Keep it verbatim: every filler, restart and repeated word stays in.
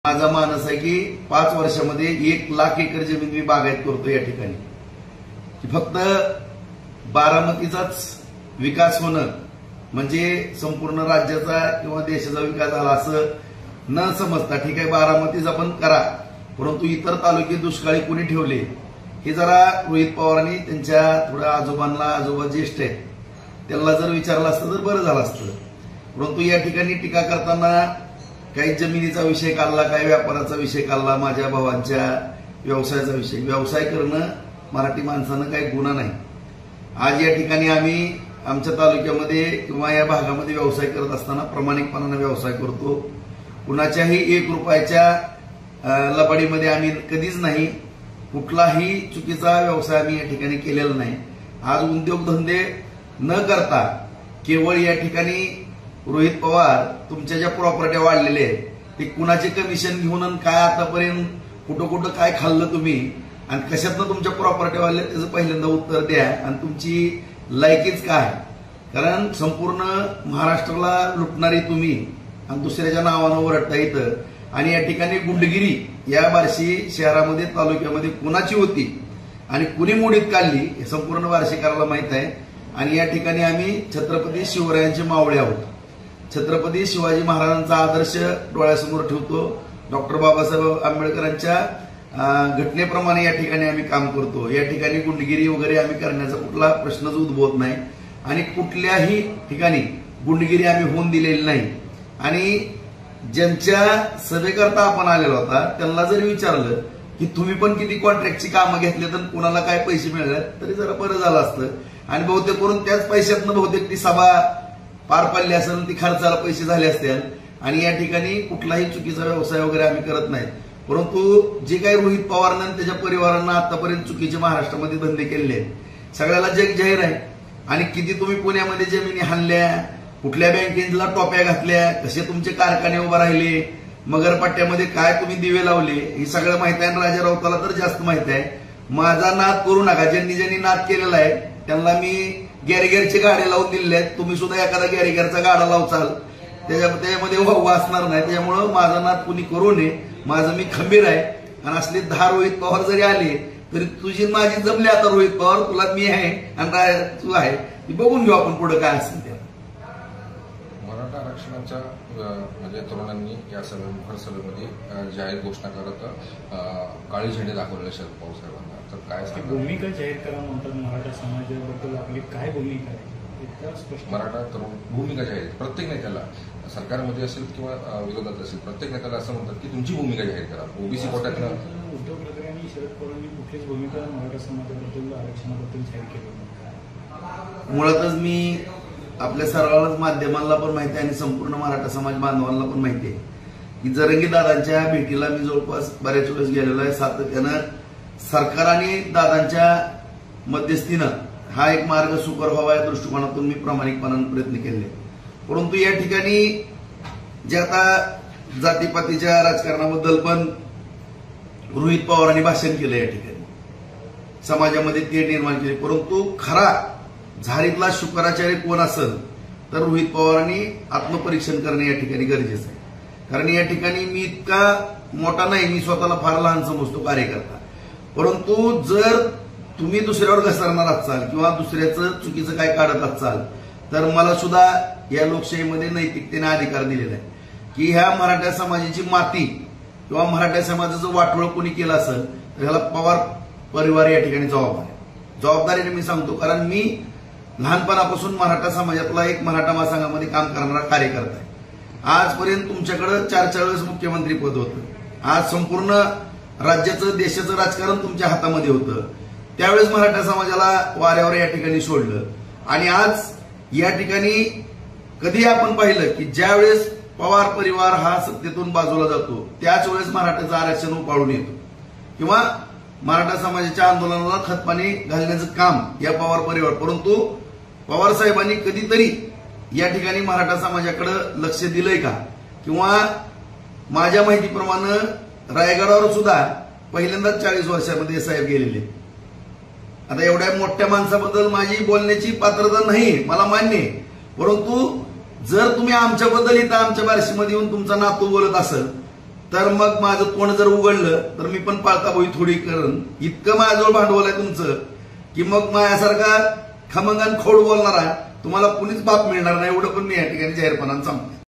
माझा मानस आहे की पाच वर्षामध्ये एक लाख एकर जमीन मी बागायत करतो या ठिकाणी, की फक्त बारामतीचाच विकास होणं म्हणजे संपूर्ण राज्याचा किंवा देशाचा विकास झाला असं न समजता, ठीक आहे बारामतीचा पण करा, परंतु इतर तालुके दुष्काळी कुणी ठेवले हे जरा रोहित पवारांनी त्यांच्या थोड्या आजोबांना, आजोबा ज्येष्ठ आहेत त्यांना जर विचारलं असतं तर बरं झालं असतं. परंतु या ठिकाणी टीका करताना काही जमिनीचा विषय काढला, काही व्यापाराचा विषय काढला, माझ्या भावांच्या व्यवसायाचा विषय. व्यवसाय करणं मराठी माणसानं काही गुन्हा नाही. आज या ठिकाणी आम्ही आमच्या तालुक्यामध्ये किंवा या भागामध्ये व्यवसाय करत असताना प्रामाणिकपणाने व्यवसाय करतो. कुणाच्याही एक रुपयाच्या लबाडीमध्ये आम्ही कधीच नाही, कुठलाही चुकीचा व्यवसाय आम्ही या ठिकाणी केलेला नाही. आज उद्योगधंदे न करता केवळ या ठिकाणी रोहित पवार तुमच्या ज्या प्रॉपर्ट्या वाढलेल्या आहेत ते कुणाचे कमिशन घेऊन आणि काय आतापर्यंत कुठं कुठं काय खाल्लं तुम्ही आणि कशातनं तुमच्या प्रॉपर्ट्या वाढल्या त्याचं पहिल्यांदा उत्तर द्या आणि तुमची लायकीच काय. कारण संपूर्ण महाराष्ट्राला लुटणारी तुम्ही आणि दुसऱ्याच्या नावानं ओरडता येतं. आणि या ठिकाणी गुंडगिरी या बार्शी शहरामध्ये तालुक्यामध्ये कुणाची होती आणि कुणी मोडीत काढली हे संपूर्ण बार्शीकराला माहित आहे. आणि या ठिकाणी आम्ही छत्रपती शिवरायांचे मावळे आहोत. छत्रपती शिवाजी महाराजांचा आदर्श डोळ्यासमोर ठेवतो. डॉक्टर बाबासाहेब आंबेडकरांच्या घटनेप्रमाणे या ठिकाणी आम्ही काम करतो. या ठिकाणी गुंडगिरी वगैरे आम्ही करण्याचा कुठला प्रश्नच उद्भवत नाही आणि कुठल्याही ठिकाणी गुंडगिरी आम्ही होऊन दिलेली नाही. आणि ज्यांच्या सभेकरता आपण आलेला होता त्यांना जर विचारलं की तुम्ही पण किती कॉन्ट्रॅक्टची कामं घेतली तर कुणाला काय पैसे मिळाले तरी जरा बरं झालं असतं. आणि बहुतेक करून त्याच पैशातनं बहुतेक ती सभा पार पडली असेल, ती खर्चाला पैसे झाले असतील. आणि या ठिकाणी कुठलाही चुकीचा व्यवसाय वगैरे आम्ही करत नाही. परंतु जे काही रोहित पवारांना त्याच्या परिवारांना आतापर्यंत चुकीचे महाराष्ट्रामध्ये धंदे केलेले आहेत सगळ्याला जग जाहीर आहे. आणि किती तुम्ही पुण्यामध्ये जमिनी हाणल्या, कुठल्या बँकेला टोप्या घातल्या, कसे तुमचे कारखाने उभे राहिले, मगरपट्ट्यामध्ये काय तुम्ही दिवे लावले हे सगळं माहिती आहे. राजा राऊताला तर जास्त माहिती आहे. माझा नाद करू नका. ज्यांनी ज्यांनी नाद केलेला आहे त्यांना मी गॅरेगरचे गाड्या लावून दिलेले आहेत. तुम्ही सुद्धा एखादा गॅरेगरचा गाडा लावचाल त्याच्यामध्ये वाचणार नाही. त्याच्यामुळं माझा नाद कुणी करू नये. माझं मी खंबीर आहे. आणि असले दहा रोहित पवार जरी आले तरी तुझी माझी जमली. आता रोहित पवार तुला मी आहे आणि तू आहे, बघून घेऊ आपण पुढे काय असेल ते. मराठा आरक्षणाच्या म्हणजे तरुणांनी या सभे मुखर सभेमध्ये जाहीर घोषणा करत काळी झेंडे दाखवलेले शरद पवार साहेबांना. तर काय भूमिका जाहीर करा म्हणतात मराठा समाजाबद्दल आपली काय भूमिका आहे? मराठा तरुण भूमिका जाहीर प्रत्येक नेत्याला सरकारमध्ये असेल किंवा विरोधात असेल प्रत्येक नेत्याला असं म्हणतात की तुमची भूमिका जाहीर करा. ओबीसी कोट्यातनं उद्धव ठाकरे आणि शरद पवारांनी कुठलीच भूमिका मराठा समाजाबद्दल आरक्षणाबद्दल जाहीर केली नाही. मुळातच मी आपल्या सर्वांनाच माध्यमांना पण माहिती आहे आणि संपूर्ण मराठा समाज बांधवांना पण माहिती आहे की जरंगी दादांच्या भेटीला मी जवळपास बऱ्याच वेळेस गेलेलो आहे. सातत्यानं सरकार आणि दादांच्या मध्यस्थीनं हा एक मार्ग सुकर व्हावा या दृष्टिकोनातून मी प्रामाणिकपणाने प्रयत्न केले. परंतु या ठिकाणी जे आता जातीपातीच्या राजकारणाबद्दल पण रोहित पवारांनी भाषण केलं, या ठिकाणी समाजामध्ये ते निर्माण केले. परंतु खरा झारीतला शुक्राचार्य कोण असेल तर रोहित पवारांनी आत्मपरीक्षण करणे या ठिकाणी गरजेचं आहे. कारण या ठिकाणी मी इतका मोठा नाही, मी स्वतःला फार लहान समजतो कार्यकर्ता. परंतु जर तुम्ही दुसऱ्यावर घसरणार असाल किंवा दुसऱ्याचं चुकीचं काय काढत असाल तर मला सुद्धा या लोकशाहीमध्ये नैतिकतेने अधिकार दिलेला आहे की ह्या मराठा समाजाची माती किंवा मराठा समाजाचं वाटोळ कोणी केलं असेल तर ह्याला पवार परिवार या ठिकाणी जबाबदार आहे. जबाबदारीने मी सांगतो कारण मी लहानपणापासून मराठा समाजातला एक मराठा महासंघामध्ये काम करणारा कार्यकर्ता आहे. आजपर्यंत तुमच्याकडे चार चार वेळेस मुख्यमंत्री पद होतं. आज संपूर्ण राज्याचं देशाचं राजकारण तुमच्या हातामध्ये होतं. त्यावेळेस मराठा समाजाला वाऱ्यावर या ठिकाणी सोडलं. आणि आज या ठिकाणी कधी आपण पाहिलं की ज्या वेळेस पवार परिवार हा सत्तेतून बाजूला जातो त्याच वेळेस मराठ्याचं आरक्षण उपाळून येतो किंवा मराठा समाजाच्या आंदोलनाला खतपाणी घालण्याचं काम या पवार परिवार. परंतु पवार साहेबांनी कधीतरी या ठिकाणी मराठा समाजाकडे लक्ष दिलंय का? किंवा माझ्या माहितीप्रमाणे रायगडावर सुद्धा पहिल्यांदाच चाळीस वर्षामध्ये साहेब गेलेले. आता एवढ्या मोठ्या माणसाबद्दल माझी बोलण्याची पात्रता नाही, मला मान्य आहे. परंतु जर तुम्ही आमच्याबद्दल इथं आमच्या बार्शीमध्ये येऊन तुमचा नातू बोलत असेल तर मग माझं तोंड जर उघडलं तर मी पण पाळताबोई थोडी करण. इतकं माझ्याजवळ भांडवल आहे तुमचं की मग माझ्यासारखा खमंगान खोड बोलणारा तुम्हाला कुणीच बाप मिळणार नाही, एवढं पण मी या ठिकाणी जाहीरपणाने सांगतो.